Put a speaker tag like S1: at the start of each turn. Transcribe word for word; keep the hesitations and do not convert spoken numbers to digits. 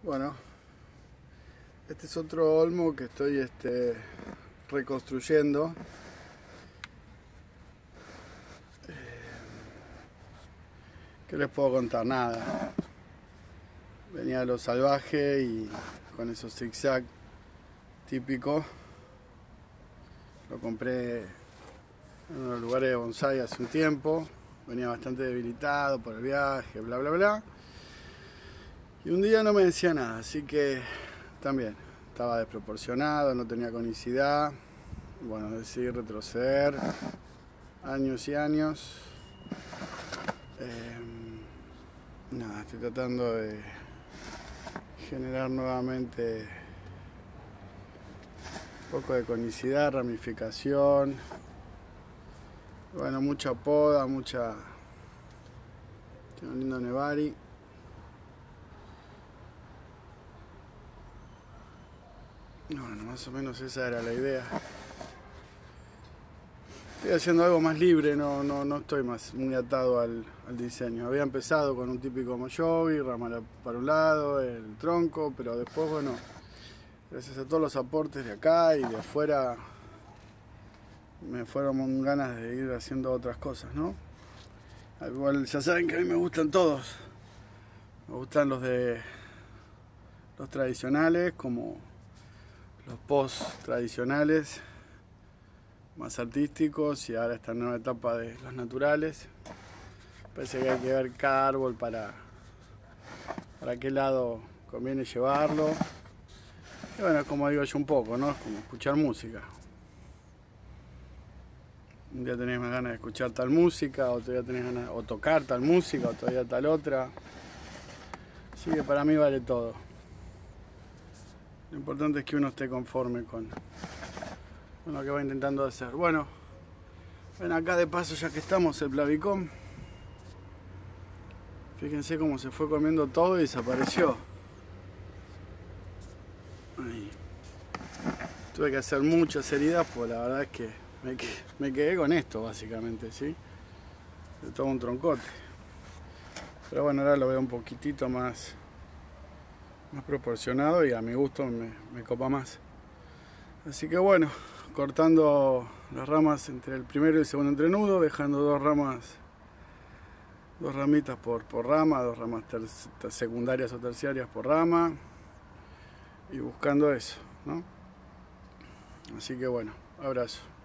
S1: Bueno, este es otro olmo que estoy este, reconstruyendo. Eh, ¿Qué les puedo contar? Nada. Venía de lo salvaje y con esos zigzag típicos. Lo compré en unos lugares de bonsai hace un tiempo. Venía bastante debilitado por el viaje, bla bla bla. Y un día no me decía nada, así que también estaba desproporcionado, no tenía conicidad. Bueno, decidí retroceder años y años. Eh, nada, estoy tratando de generar nuevamente un poco de conicidad, ramificación. Bueno, mucha poda, mucha... Tiene un lindo nevari. Bueno, más o menos esa era la idea. Estoy haciendo algo más libre, no, no, no estoy más muy atado al, al diseño. Había empezado con un típico Mojovi, rama para un lado, el tronco, pero después, bueno, gracias a todos los aportes de acá y de afuera, me fueron ganas de ir haciendo otras cosas, ¿no? Igual ya saben que a mí me gustan todos. Me gustan los de los tradicionales, como los post tradicionales, más artísticos, y ahora esta nueva etapa de los naturales. Parece que hay que ver cada árbol para, para qué lado conviene llevarlo. Y bueno, como digo yo un poco, ¿no? Es como escuchar música. Un día tenés más ganas de escuchar tal música, otro día tenés ganas o tocar tal música, otro día tal otra. Así que para mí vale todo. Lo importante es que uno esté conforme con, con lo que va intentando hacer. Bueno, ven acá de paso ya que estamos el Plavicom. Fíjense cómo se fue comiendo todo y desapareció. Ahí. Tuve que hacer muchas heridas, pues la verdad es que me, me quedé con esto básicamente, ¿sí? De todo un troncote. Pero bueno, ahora lo veo un poquitito más, más proporcionado y a mi gusto me, me copa más. Así que bueno, cortando las ramas entre el primero y el segundo entrenudo, dejando dos ramas, dos ramitas por, por rama, dos ramas ter, secundarias o terciarias por rama, y buscando eso, ¿no? Así que bueno, abrazo.